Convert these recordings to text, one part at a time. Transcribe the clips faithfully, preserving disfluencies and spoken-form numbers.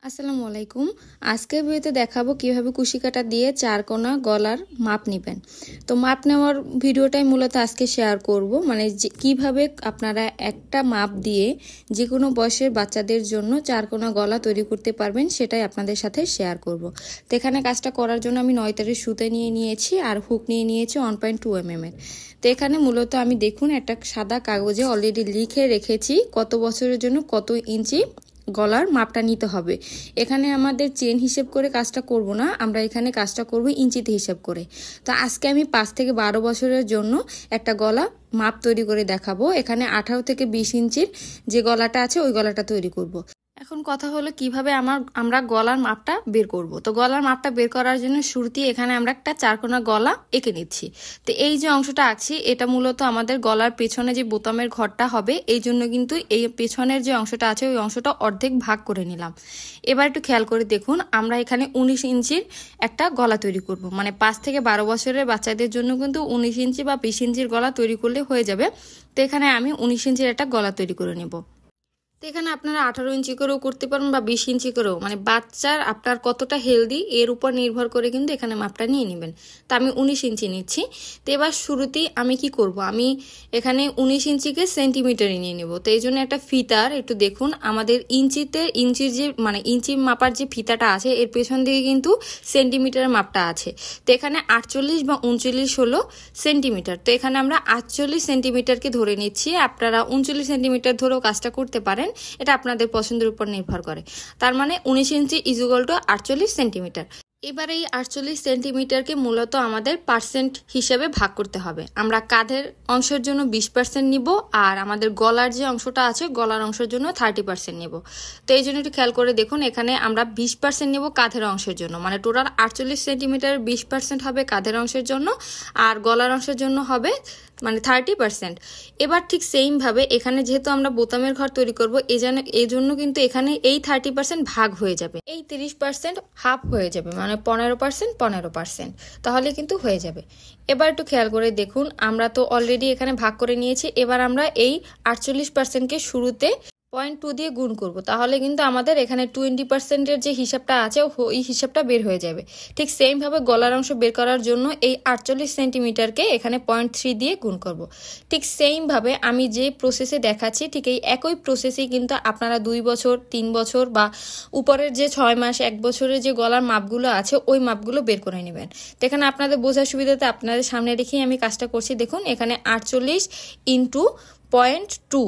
আসসালামু আলাইকুম। আজকের ভিডিওতে দেখাবো কিভাবে কুশি কাটা দিয়ে চার কোনা গলার মাপ নেবেন। তো মাপ নেওয়ার ভিডিওটাই মূলত আজকে শেয়ার করব, মানে কিভাবে আপনারা একটা মাপ দিয়ে যে কোনো বয়সের বাচ্চাদের জন্য চার কোনা গলা তৈরি করতে পারবেন, সেটাই আপনাদের সাথে শেয়ার করব। তো এখানে কাজটা করার জন্য আমি নয় তারের সুতা নিয়ে নিয়েছি আর হুক নিয়ে নিয়েছি one point two M M এর। তো এখানে মূলত আমি দেখুন একটা সাদা কাগজে অলরেডি লিখে রেখেছি কত বছরের জন্য কত ইঞ্চি গলার মাপটা নিতে হবে। এখানে আমাদের চেন হিসেব করে কাজটা করব না, আমরা এখানে কাজটা করব ইঞ্চিতে হিসেব করে। তো আজকে আমি পাঁচ থেকে বারো বছরের জন্য একটা গলা মাপ তৈরি করে দেখাবো। এখানে আঠারো থেকে বিশ ইঞ্চির যে গলাটা আছে ওই গলাটা তৈরি করব। এখন কথা হলো কিভাবে আমার আমরা গলার মাপটা বের করব। তো গলার মাপটা বের করার জন্য শুরুতেই এখানে আমরা একটা চারকোনা গলা এঁকে নিচ্ছি। তো এই যে অংশটা আঁকছি এটা মূলত আমাদের গলার পেছনে যে বোতামের ঘরটা হবে, এই জন্য কিন্তু এই পেছনের যে অংশটা আছে ওই অংশটা অর্ধেক ভাগ করে নিলাম। এবার একটু খেয়াল করে দেখুন, আমরা এখানে উনিশ ইঞ্চির একটা গলা তৈরি করব। মানে পাঁচ থেকে বারো বছরের বাচ্চাদের জন্য কিন্তু উনিশ ইঞ্চি বা বিশ ইঞ্চির গলা তৈরি করলে হয়ে যাবে। তো এখানে আমি উনিশ ইঞ্চির একটা গলা তৈরি করে নেব। তো এখানে আপনারা আঠারো ইঞ্চি করেও করতে পারেন বা বিশ ইঞ্চি করেও, মানে বাচ্চার আপনার কতটা হেলদি এর উপর নির্ভর করে কিন্তু এখানে মাপটা নিয়ে নেবেন। তো আমি উনিশ ইঞ্চি নিচ্ছি। তো এবার শুরুতেই আমি কি করব, আমি এখানে উনিশ ইঞ্চিকে সেন্টিমিটারে নিয়ে নেব। তো এই জন্য একটা ফিতার একটু দেখুন, আমাদের ইঞ্চিতে ইঞ্চির যে মানে ইঞ্চি মাপার যে ফিতাটা আছে এর পেছন দিকে কিন্তু সেন্টিমিটারের মাপটা আছে। তো এখানে আটচল্লিশ বা উনচল্লিশ হলো সেন্টিমিটার। তো এখানে আমরা আটচল্লিশ সেন্টিমিটারকে ধরে নিচ্ছি। আপনারা উনচল্লিশ সেন্টিমিটার ধরেও কাজটা করতে পারেন, এটা আপনাদের পছন্দের উপর নির্ভর করে। তার মানে উনিশ ইঞ্চি ইজুগাল টু আটচল্লিশ সেন্টিমিটার। এবার এই আটচল্লিশ সেন্টিমিটারকে মূলত আমাদের পার্সেন্ট হিসেবে ভাগ করতে হবে। আমরা কাঁধের অংশের জন্য বিশ পার্সেন্ট নিব, আর আমাদের গলার যে অংশটা আছে গলার অংশের জন্য থার্টি পার্সেন্ট নেব। তো এই জন্য একটু খেয়াল করে দেখুন, এখানে আমরা বিশ পার্সেন্ট নেব কাঁধের অংশের জন্য, মানে টোটাল আটচল্লিশ সেন্টিমিটার বিশ পার্সেন্ট হবে কাঁধের অংশের জন্য, আর গলার অংশের জন্য হবে মানে থার্টি পার্সেন্ট। এবার ঠিক সেইমভাবে এখানে যেহেতু আমরা বোতামের ঘর তৈরি করবো, এই জন্য এই জন্য কিন্তু এখানে এই থার্টি পার্সেন্ট ভাগ হয়ে যাবে, এই তিরিশ পার্সেন্ট হাফ হয়ে যাবে, মানে পনেরো পার্সেন্ট পনেরো পার্সেন্ট তাহলে কিন্তু হয়ে যাবে। এবার একটু খেয়াল করে দেখুন, আমরা তো অলরেডি এখানে ভাগ করে নিয়েছি। এবার আমরা এই আটচল্লিশ পার্সেন্টকে শুরুতে পয়েন্ট টু দিয়ে গুণ করব, তাহলে কিন্তু আমাদের এখানে টোয়েন্টি পার্সেন্টের যে হিসাবটা আছে ওই হিসাবটা বের হয়ে যাবে। ঠিক সেমভাবে গলার অংশ বের করার জন্য এই আটচল্লিশ সেন্টিমিটারকে এখানে পয়েন্ট থ্রি দিয়ে গুণ করব। ঠিক সেমভাবে আমি যে প্রসেসে দেখাচ্ছি ঠিক এই একই প্রসেসেই কিন্তু আপনারা দুই বছর তিন বছর বা উপরের যে ছয় মাস এক বছরের যে গলার মাপগুলো আছে ওই মাপগুলো বের করে নেবেন। তো এখানে আপনাদের বোঝার সুবিধাতে আপনাদের সামনে রেখেই আমি কাজটা করছি। দেখুন এখানে আটচল্লিশ into point two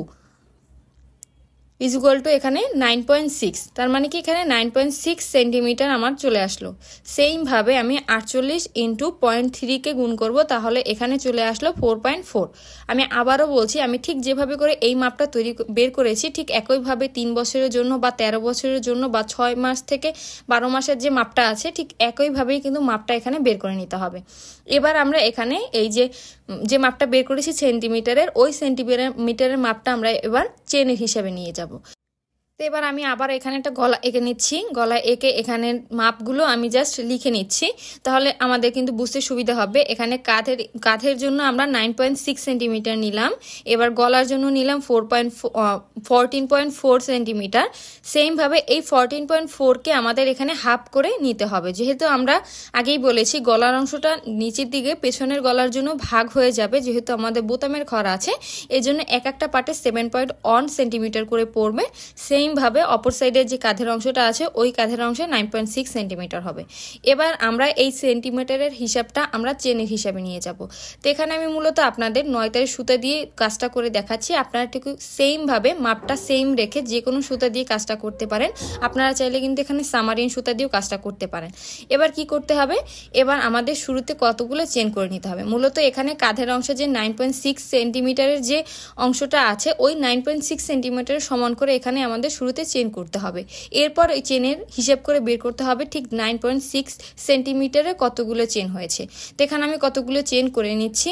is equal to এখানে নাইন পয়েন্ট সিক্স, তার মানে কি এখানে নাইন পয়েন্ট সিক্স সেন্টিমিটার আমার চলে আসলো। সেইমভাবে আমি আটচল্লিশ ইন্টু পয়েন্ট থ্রিকে গুণ করব, তাহলে এখানে চলে আসলো ফোর পয়েন্ট ফোর। আমি আবারও বলছি, আমি ঠিক যেভাবে করে এই মাপটা তৈরি বের করেছি ঠিক একইভাবে তিন বছরের জন্য বা তেরো বছরের জন্য বা ছয় মাস থেকে বারো মাসের যে মাপটা আছে ঠিক একইভাবেই কিন্তু মাপটা এখানে বের করে নিতে হবে। এবার আমরা এখানে এই যে যে মাপটা বের করেছি সেন্টিমিটারের, ওই সেন্টিমিটারের মাপটা আমরা এবার চেনের হিসাবে নিয়ে যাব। তো এবার আমি আবার এখানে একটা গলা এঁকে নিচ্ছি। গলা এঁকে এখানে মাপগুলো আমি জাস্ট লিখে নিচ্ছি, তাহলে আমাদের কিন্তু বুঝতে সুবিধা হবে। এখানে কাঁধের কাঁধের জন্য আমরা নাইন পয়েন্ট সিক্স সেন্টিমিটার নিলাম, এবার গলার জন্য নিলাম four point fourteen point four centimetre. সেমভাবে এই ফোরটিন পয়েন্ট ফোরকে আমাদের এখানে হাফ করে নিতে হবে, যেহেতু আমরা আগেই বলেছি গলার অংশটা নিচের দিকে পেছনের গলার জন্য ভাগ হয়ে যাবে, যেহেতু আমাদের বোতামের ঘর আছে এই জন্য এক একটা পার্টে সেভেন পয়েন্ট ওয়ান সেন্টিমিটার করে পড়বে। সেইমভাবে অপর সাইডের যে কাঁধের অংশটা আছে ওই কাঁধের অংশে নাইন পয়েন্ট সিক্স সেন্টিমিটার হবে। এবার আমরা এই সেন্টিমিটারের হিসাবটা আমরা চেনের হিসাবে নিয়ে যাব। তো এখানে আমি মূলত আপনাদের নয় তারের সুতা দিয়ে কাজটা করে দেখাচ্ছি। আপনারা ঠিক সেইমভাবে মাপটা সেম রেখে যে কোনো সুতা দিয়ে কাজটা করতে পারেন। আপনারা চাইলে কিন্তু এখানে সামারিন সুতা দিয়েও কাজটা করতে পারেন। এবার কি করতে হবে, এবার আমাদের শুরুতে কতগুলো চেন করে নিতে হবে। মূলত এখানে কাঁধের অংশে যে নাইন পয়েন্ট সিক্স সেন্টিমিটারের যে অংশটা আছে ওই নাইন পয়েন্ট সিক্স সেন্টিমিটারের সমান করে এখানে আমাদের শুরুতে চেন করতে হবে। এরপর ওই চেনের হিসাব করে বের করতে হবে ঠিক নাইন পয়েন্ট সিক্স সেন্টিমিটারে কতগুলো চেন হয়েছে। তো এখানে আমি কতগুলো চেন করে নিচ্ছি।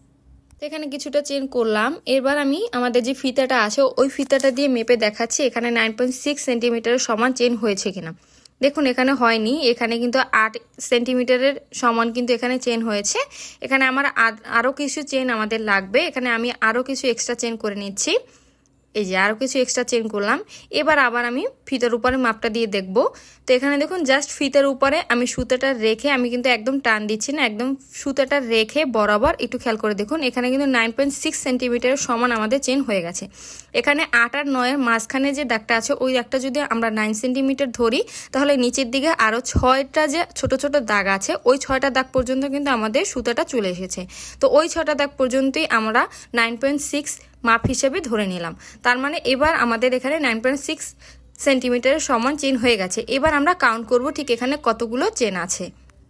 তো এখানে কিছুটা চেন করলাম। এবার আমি আমাদের যে ফিতাটা আছে ওই ফিতাটা দিয়ে মেপে দেখাচ্ছি এখানে নাইন পয়েন্ট সিক্স সেন্টিমিটারের সমান চেন হয়েছে কিনা। দেখুন এখানে হয়নি, এখানে কিন্তু আট সেন্টিমিটারের সমান কিন্তু এখানে চেন হয়েছে। এখানে আমার আরও কিছু চেন আমাদের লাগবে, এখানে আমি আরও কিছু এক্সট্রা চেন করে নিচ্ছি। এই যে আরও কিছু এক্সট্রা চেন করলাম। এবার আবার আমি ফিতার উপরে মাপটা দিয়ে দেখব। তো এখানে দেখুন জাস্ট ফিতার উপরে আমি সুতাটা রেখে, আমি কিন্তু একদম টান দিচ্ছি না, একদম সুতাটা রেখে বরাবর একটু খেয়াল করে দেখুন এখানে কিন্তু নাইন পয়েন্ট সিক্স সেন্টিমিটারের সমান আমাদের চেন হয়ে গেছে। এখানে আট আর নয়ের মাঝখানে যে দাগটা আছে ওই দাগটা যদি আমরা নাইন সেন্টিমিটার ধরি তাহলে নিচের দিকে আরও ছয়টা যে ছোট ছোট দাগ আছে ওই ছয়টা দাগ পর্যন্ত কিন্তু আমাদের সুতাটা চলে এসেছে। তো ওই ছয়টা দাগ পর্যন্তই আমরা নাইন পয়েন্ট সিক্স মাপ হিসেবে ধরে নিলাম। তার মানে এবার আমাদের এখানে নাইন পয়েন্ট সিক্স সেন্টিমিটারের সমান চেন হয়ে গেছে। এবার আমরা কাউন্ট করব ঠিক এখানে কতগুলো চেন আছে।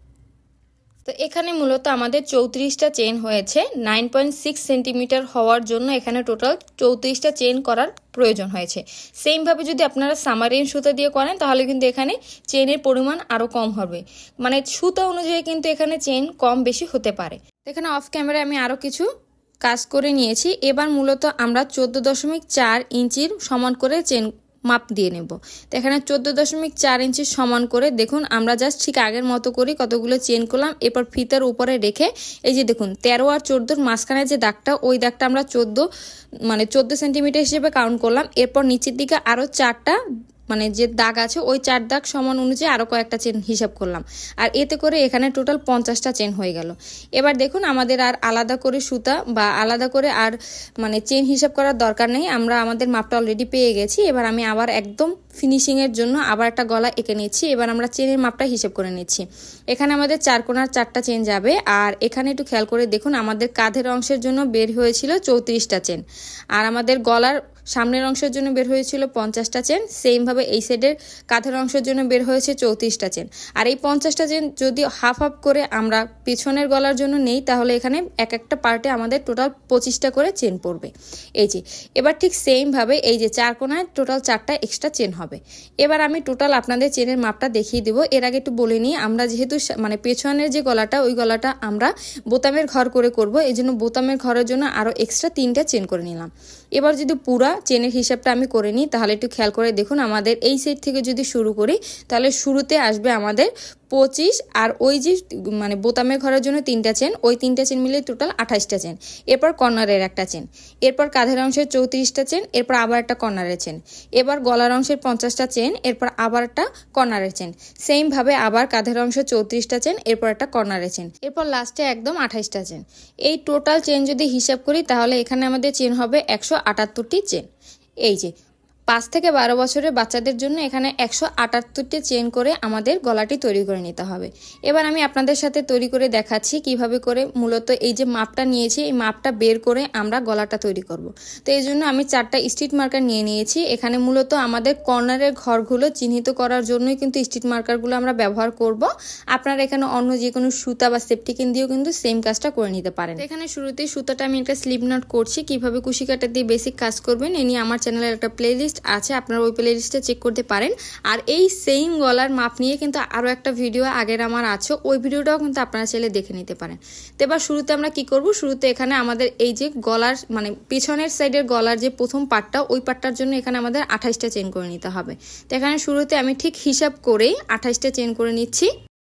তো এখানে মূলত আমাদের চৌত্রিশটা চেন হয়েছে। নাইন পয়েন্ট সিক্স সেন্টিমিটার হওয়ার জন্য এখানে টোটাল চৌত্রিশটা চেন করার প্রয়োজন হয়েছে। সেমভাবে যদি আপনারা সামারিন সুতা দিয়ে করেন তাহলে কিন্তু এখানে চেনের পরিমাণ আরও কম হবে, মানে সুতা অনুযায়ী কিন্তু এখানে চেন কম বেশি হতে পারে। এখানে অফ ক্যামেরায় আমি আরও কিছু কাজ করে নিয়েছি। এবার মূলত আমরা চোদ্দো দশমিক চার ইঞ্চির সমান করে চেন মাপ দিয়ে নেব। তো এখানে চোদ্দো দশমিক চার ইঞ্চির সমান করে দেখুন আমরা জাস্ট ঠিক আগের মতো করে কতগুলো চেন করলাম। এরপর ফিতার উপরে রেখে এই যে দেখুন তেরো আর চোদ্দোর মাঝখানে যে দাগটা ওই দাগটা আমরা চোদ্দো মানে চোদ্দো সেন্টিমিটার হিসেবে কাউন্ট করলাম। এরপর নিচের দিকে আরও চারটা মানে যে দাগ আছে ওই চার দাগ সমান অনুযায়ী আরও কয়েকটা চেন হিসাব করলাম। আর এতে করে এখানে টোটাল পঞ্চাশটা চেন হয়ে গেল। এবার দেখুন আমাদের আর আলাদা করে সুতা বা আলাদা করে আর মানে চেন হিসাব করার দরকার নেই, আমরা আমাদের মাপটা অলরেডি পেয়ে গেছি। এবার আমি আবার একদম ফিনিশিংয়ের জন্য আবার একটা গলা এঁকে নিচ্ছি। এবার আমরা চেনের মাপটা হিসেব করে নিচ্ছি। এখানে আমাদের চার কোণার চারটা চেন যাবে। আর এখানে একটু খেয়াল করে দেখুন আমাদের কাঁধের অংশের জন্য বের হয়েছিল চৌত্রিশটা চেন, আর আমাদের গলার সামনের অংশের জন্য বের হয়েছিল পঞ্চাশটা চেন। সেমভাবে এই সাইডের কাঁধের অংশের জন্য বের হয়েছে চৌত্রিশটা চেন। আর এই পঞ্চাশটা চেন যদি হাফ হাফ করে আমরা পিছনের গলার জন্য নেই তাহলে এখানে এক একটা পার্টে আমাদের টোটাল পঁচিশটা করে চেন পড়বে। এই যে এবার ঠিক সেমভাবে এই যে চার কোণায় টোটাল চারটা এক্সট্রা চেন হবে। এবার আমি টোটাল আপনাদের চেনের মাপটা দেখিয়ে দেবো। এর আগে একটু বলে নিই, আমরা যেহেতু মানে পেছনের যে গলাটা ওই গলাটা আমরা বোতামের ঘর করে করব, এই জন্য বোতামের ঘরের জন্য আরও এক্সট্রা তিনটা চেন করে নিলাম। এবার যদি পুরা চেনের হিসাবটা আমি করে নিই তাহলে একটু খেয়াল করে দেখুন আমাদের এই সাইড থেকে যদি শুরু করি তাহলে শুরুতে আসবে আমাদের পঁচিশ, আর ওই যে মানে বোতামের ঘরের জন্য তিনটা চেন, ওই তিনটা চেন মিলে টোটাল আঠাশটা চেন। এরপর কর্নারের একটা চেন, এরপর কাঁধের অংশের চৌত্রিশটা চেন, এরপর আবার একটা কর্নারের চেন, এবার গলার অংশের পঞ্চাশটা চেন, এরপর আবার একটা কর্নারের চেন। সেমভাবে আবার কাঁধের অংশের চৌত্রিশটা চেন, এরপর একটা কর্নারের চেন, এরপর লাস্টে একদম আঠাশটা চেন। এই টোটাল চেন যদি হিসাব করি তাহলে এখানে আমাদের চেন হবে একশো আটাত্তরটি চেন। এই যে পাঁচ থেকে বারো বছরের বাচ্চাদের জন্য এখানে একশো আটাত্তরটি চেন করে আমাদের গলাটি তৈরি করে নিতে হবে। এবার আমি আপনাদের সাথে তৈরি করে দেখাচ্ছি কিভাবে করে মূলত এই যে মাপটা নিয়েছি এই মাপটা বের করে আমরা গলাটা তৈরি করব। তো এই জন্য আমি চারটা স্ট্রিট মার্কার নিয়ে নিয়েছি। এখানে মূলত আমাদের কর্নারের ঘরগুলো চিহ্নিত করার জন্যই কিন্তু স্ট্রিট মার্কারগুলো আমরা ব্যবহার করব। আপনারা এখানে অন্য যে কোনো সুতা বা সেফটিকিন দিয়েও কিন্তু সেম কাজটা করে নিতে পারেন। এখানে শুরুতেই সুতাটা আমি একটা স্লিপ নট করছি। কিভাবে কুশি কাটা দিয়ে বেসিক কাজ করবেন এ নিয়ে আমার চ্যানেলের একটা প্লেলিস্ট আছে, আপনারা ওই প্লে লিস্টে চেক করতে পারেন। আর এই সেম গলার মাপ নিয়ে কিন্তু আরও একটা ভিডিও আগের আমার আছে, ওই ভিডিওটাও কিন্তু আপনারা চাইলে দেখে নিতে পারেন। তো এবার শুরুতে আমরা কি করব, শুরুতে এখানে আমাদের এই যে গলার মানে পিছনের সাইডের গলার যে প্রথম পার্টটা ওই পার্টটার জন্য এখানে আমাদের আঠাশটা চেন করে নিতে হবে। তো এখানে শুরুতে আমি ঠিক হিসাব করেই আঠাশটা চেন করে নিচ্ছি।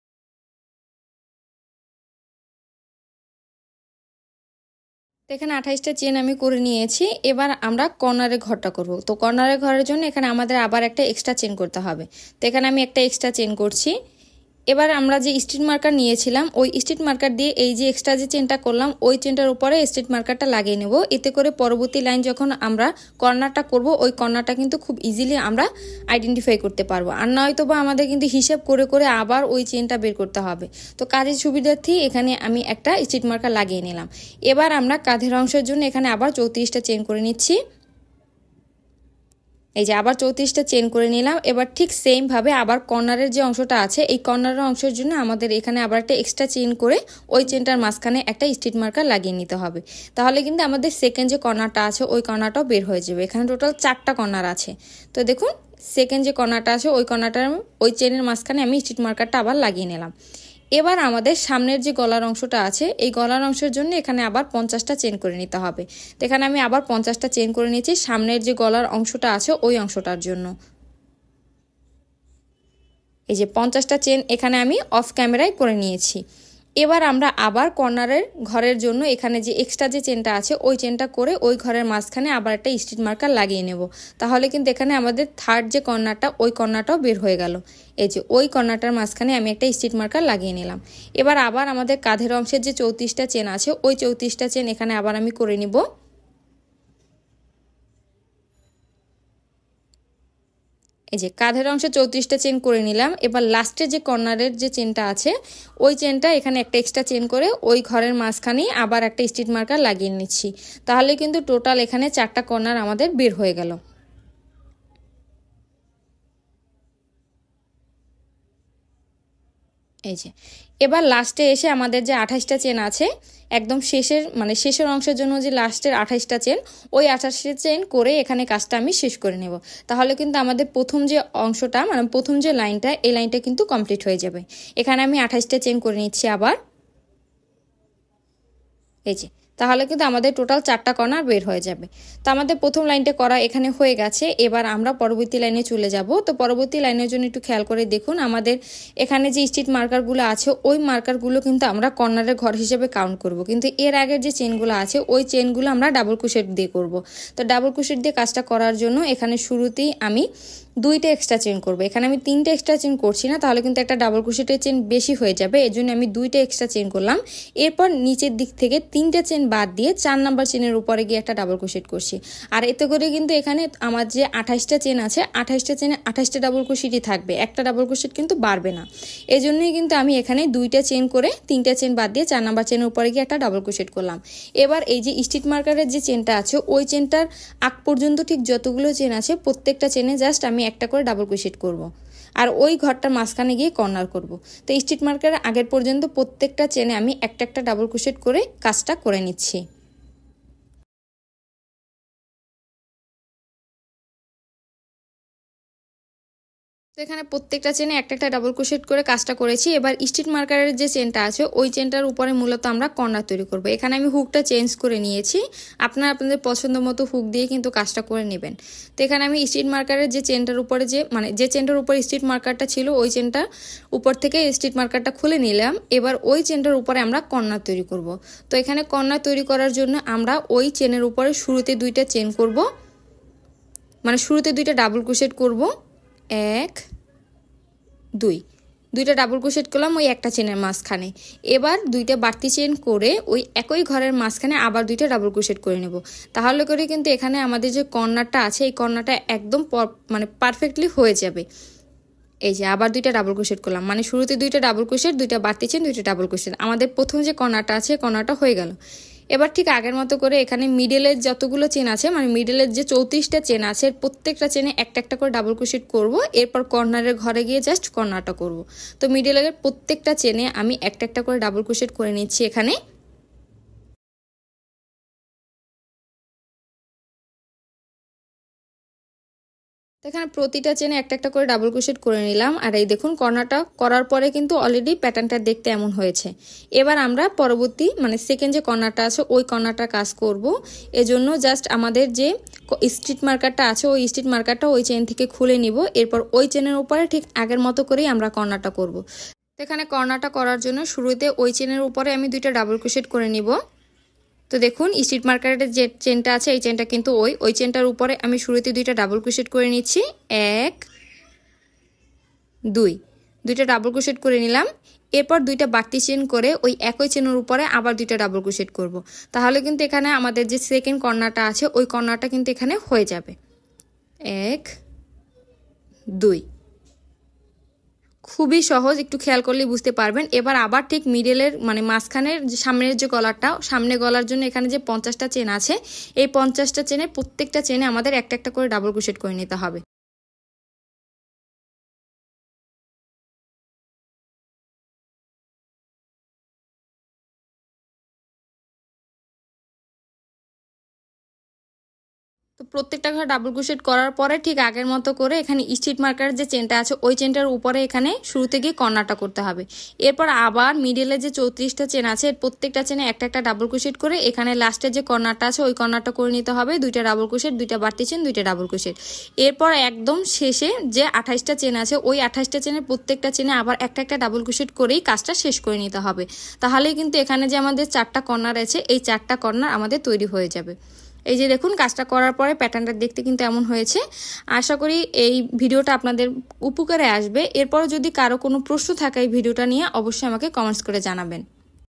এখানে আঠাশটা চেন আমি করে নিয়েছি। এবার আমরা কর্নারের ঘরটা করব। তো কর্নারের ঘরের জন্য এখানে আমাদের আবার একটা এক্সট্রা চেন করতে হবে। তো এখানে আমি একটা এক্সট্রা চেন করছি। এবার আমরা যে স্ট্রিট মার্কার নিয়েছিলাম ওই স্ট্রিট মার্কার দিয়ে এই যে এক্সট্রা যে চেনটা করলাম ওই চেনটার উপরে স্ট্রিট মার্কারটা লাগিয়ে নেব। এতে করে পরবর্তী লাইন যখন আমরা কর্নারটা করব ওই কর্নারটা কিন্তু খুব ইজিলি আমরা আইডেন্টিফাই করতে পারবো। আর নয়তো বা আমাদের কিন্তু হিসাব করে করে আবার ওই চেনটা বের করতে হবে। তো কাজের সুবিধার্থে এখানে আমি একটা স্ট্রিট মার্কার লাগিয়ে নিলাম। এবার আমরা কাঁধের অংশের জন্য এখানে আবার চৌত্রিশটা চেন করে নিচ্ছি। এই যে আবার চৌত্রিশটা চেন করে নিলাম। এবার ঠিক সেম ভাবে আবার কর্নারের যে অংশটা আছে এই কর্নারের অংশের জন্য আমাদের এখানে আবার একটা এক্সট্রা চেন করে ওই চেনটার মাঝখানে একটা স্ট্রিট মার্কার লাগিয়ে নিতে হবে। তাহলে কিন্তু আমাদের সেকেন্ড যে কর্নারটা আছে ওই কর্নারটাও বের হয়ে যাবে। এখানে টোটাল চারটা কর্নার আছে। তো দেখুন সেকেন্ড যে কর্নারটা আছে ওই কর্নারটার ওই চেনের মাঝখানে আমি স্ট্রিট মার্কারটা আবার লাগিয়ে নিলাম। এবার আমাদের সামনের যে গলার অংশটা আছে এই গলার অংশের জন্য এখানে আবার পঞ্চাশটা চেন করে নিতে হবে। তো এখানে আমি আবার পঞ্চাশটা চেন করে নিয়েছি সামনের যে গলার অংশটা আছে ওই অংশটার জন্য। এই যে পঞ্চাশটা চেন এখানে আমি অফ ক্যামেরায় করে নিয়েছি। এবার আমরা আবার কর্নারের ঘরের জন্য এখানে যে এক্সট্রা যে চেনটা আছে ওই চেনটা করে ওই ঘরের মাঝখানে আবার একটা স্টিচ মার্কার লাগিয়ে নেব। তাহলে কিন্তু এখানে আমাদের থার্ড যে কর্নারটা ওই কর্নারটাও বের হয়ে গেল। এই যে ওই কর্নারটার মাঝখানে আমি একটা স্টিচ মার্কার লাগিয়ে নিলাম। এবার আবার আমাদের কাঁধের অংশের যে চৌত্রিশটা চেন আছে ওই চৌত্রিশটা চেন এখানে আবার আমি করে নিব। এই যে কাঁধের অংশে চৌত্রিশটা চেন করে নিলাম। এবার লাস্টের যে কর্নারের যে চেনটা আছে ওই চেনটা এখানে একটা এক্সট্রা চেন করে ওই ঘরের মাঝখানেই আবার একটা স্টিচ মার্কার লাগিয়ে নিচ্ছি। তাহলে কিন্তু টোটাল এখানে চারটা কর্নার আমাদের বের হয়ে গেল। এই যে এবার লাস্টে এসে আমাদের যে আঠাশটা চেন আছে একদম শেষের মানে শেষের অংশের জন্য যে লাস্টের আঠাশটা চেন ওই আঠাশটা চেন করে এখানে কাজটা আমি শেষ করে নেব। তাহলে কিন্তু আমাদের প্রথম যে অংশটা মানে প্রথম যে লাইনটা এই লাইনটা কিন্তু কমপ্লিট হয়ে যাবে। এখানে আমি আঠাশটা চেন করে নিচ্ছি আবার। এই যে তাহলে কিন্তু আমাদের টোটাল চারটা কর্নার বের হয়ে যাবে। তো আমাদের প্রথম লাইনটা করা এখানে হয়ে গেছে। এবার আমরা পরবর্তী লাইনে চলে যাব। তো পরবর্তী লাইনের জন্য একটু খেয়াল করে দেখুন আমাদের এখানে যে স্টিচ মার্কারগুলো আছে ওই মার্কারগুলো কিন্তু আমরা কর্নারের ঘর হিসেবে কাউন্ট করব, কিন্তু এর আগের যে চেনগুলো আছে ওই চেনগুলো আমরা ডাবল ক্রোশেট দিয়ে করব। তো ডাবল ক্রোশেট দিয়ে কাজটা করার জন্য এখানে শুরুতেই আমি দুইটা এক্সট্রা চেন করব। এখানে আমি তিনটা এক্সট্রা চেন করছি না, তাহলে কিন্তু একটা ডাবল ক্রোশেটের চেন বেশি হয়ে যাবে। এর জন্য আমি দুইটা এক্সট্রা চেন করলাম। এরপর নিচের দিক থেকে তিনটা চেন বাদ দিয়ে চার নাম্বার চেনের উপরে গিয়ে একটা ডাবল ক্রোশেট করছি। আর এতে করে কিন্তু এখানে আমার যে আঠাশটা চেন আছে আঠাশটা চেনে আঠাশটা ডাবল ক্রোশেটই থাকবে, একটা ডাবল ক্রোশেট কিন্তু বাড়বে না। এই জন্যই কিন্তু আমি এখানে দুইটা চেন করে তিনটা চেন বাদ দিয়ে চার নাম্বার চেনের উপরে গিয়ে একটা ডাবল ক্রোশেট করলাম। এবার এই যে স্টিচ মার্কারের যে চেনটা আছে ওই চেনটার আগ পর্যন্ত ঠিক যতগুলো চেন আছে প্রত্যেকটা চেনে জাস্ট আমি একটা করে ডাবল ক্রোশেট করব। আর ওই ঘরটার মাঝখানে গিয়ে কর্নার করব। তো স্টিচ মার্কারের আগের পর্যন্ত প্রত্যেকটা চেনে আমি একটা একটা ডাবল ক্রোশেট করে কাজটা করে নিচ্ছি। তো এখানে প্রত্যেকটা চেনে একটা একটা ডাবল ক্রোশেট করে কাজটা করেছি। এবার স্টিচ মার্কারের যে চেনটা আছে ওই চেনটার উপরে মূলত আমরা কর্নার তৈরি করব। এখানে আমি হুকটা চেঞ্জ করে নিয়েছি, আপনারা আপনাদের পছন্দ মতো হুক দিয়ে কিন্তু কাজটা করে নেবেন। তো এখানে আমি স্টিচ মার্কারের যে চেনটার উপরে যে মানে যে চেনটার উপরে স্টিচ মার্কারটা ছিল ওই চেনটা উপর থেকে স্টিচ মার্কারটা খুলে নিলাম। এবার ওই চেনটার উপরে আমরা কর্নার তৈরি করব। তো এখানে কর্নার তৈরি করার জন্য আমরা ওই চেনের উপরে শুরুতে দুইটা চেন করব, মানে শুরুতে দুইটা ডাবল ক্রোশেট করব। এক দুই দুইটা ডাবল ক্রোশেট করলাম ওই একটা চেনের মাঝখানে। এবার দুইটা বাড়তি চেন করে ওই একই ঘরের মাঝখানে আবার দুইটা ডাবল ক্রোশেট করে নেব। তাহলে করে কিন্তু এখানে আমাদের যে কর্নারটা আছে এই কর্নারটা একদম মানে পারফেক্টলি হয়ে যাবে। এই যে আবার দুইটা ডাবল ক্রোশেট করলাম, মানে শুরুতে দুইটা ডাবল ক্রোশেট, দুইটা বাড়তি চেন, দুইটা ডাবল ক্রোশেট, আমাদের প্রথম যে কর্নারটা আছে কর্নারটা হয়ে গেল। এবার ঠিক আগের মতো করে এখানে মিডলের যতগুলো চেন আছে মানে মিডলের যে চৌত্রিশটা চেন আছে প্রত্যেকটা চেনে একটা একটা করে ডাবল ক্রোশেট করব। এরপর কর্নারের ঘরে গিয়ে জাস্ট কর্নারটা করব। তো মিডলের প্রত্যেকটা চেনে আমি একটা একটা করে ডাবল ক্রোশেট করে নিচ্ছি এখানে। এখানে প্রতিটা চেনে একটা একটা করে ডাবল ক্রোশেট করে নিলাম। আর এই দেখুন কর্নারটা করার পরে কিন্তু অলরেডি প্যাটার্নটা দেখতে এমন হয়েছে। এবার আমরা পরবর্তী মানে সেকেন্ড যে কর্নারটা আছে ওই কর্নারটা কাজ করব। এজন্য জাস্ট আমাদের যে স্টিচ মার্কারটা আছে ওই স্টিচ মার্কারটা ওই চেন থেকে খুলে নিব। এরপর ওই চেনের উপরে ঠিক আগের মতো করেই আমরা কর্নারটা করব। এখানে কর্নারটা করার জন্য শুরুতে ওই চেনের উপরে আমি দুইটা ডাবল ক্রোশেট করে নিব। তো দেখুন স্টিচ মার্কারের যে চেনটা আছে এই চেনটা কিন্তু ওই ওই চেনটার উপরে আমি শুরুতে দুইটা ডাবল ক্রোশেট করে নিচ্ছি। এক দুই দুইটা ডাবল ক্রোশেট করে নিলাম। এরপর দুইটা বাড়তি চেন করে ওই একই চেনের উপরে আবার দুইটা ডাবল ক্রোশেট করব। তাহলে কিন্তু এখানে আমাদের যে সেকেন্ড কর্নারটা আছে ওই কর্নারটা কিন্তু এখানে হয়ে যাবে। এক দুই, খুবই সহজ, একটু খেয়াল করলে বুঝতে পারবেন। এবার আবার ঠিক মিডলের মানে মাঝখানের সামনের যে গলাটা সামনে গলার জন্য এখানে যে পঞ্চাশটা চেন আছে এই পঞ্চাশটা চেনে প্রত্যেকটা চেনে আমাদের একটা একটা করে ডাবল ক্রোশেট করে নিতে হবে। তো প্রত্যেকটা ঘরে ডাবল ক্রোশেট করার পরে ঠিক আগের মতো করে এখানে স্ট্রিট মার্কারের যে চেনটা আছে ওই চেনটার উপরে এখানে শুরুতে গিয়ে কর্নারটা করতে হবে। এরপর আবার মিডলে যে চৌত্রিশটা চেন আছে প্রত্যেকটা চেনে একটা একটা ডাবল ক্রোশেট করে এখানে লাস্টের যে কর্নারটা আছে ওই কর্নারটা করে নিতে হবে, দুইটা ডাবল ক্রোশেট, দুইটা বাড়তি চেন, দুইটা ডাবল ক্রোশেট। এরপর একদম শেষে যে আঠাশটা চেন আছে ওই আঠাশটা চেনের প্রত্যেকটা চেনে আবার একটা একটা ডাবল ক্রোশেট করেই কাজটা শেষ করে নিতে হবে। তাহলেই কিন্তু এখানে যে আমাদের চারটা কর্নার আছে এই চারটা কর্নার আমাদের তৈরি হয়ে যাবে। এই যে দেখুন কাজটা করার পরে প্যাটার্নটা দেখতে কিন্তু এমন হয়েছে। আশা করি এই ভিডিওটা আপনাদের উপকারে আসবে। এরপর যদি কারো কোনো প্রশ্ন থাকে এই ভিডিওটা নিয়ে অবশ্যই আমাকে কমেন্টস করে জানাবেন।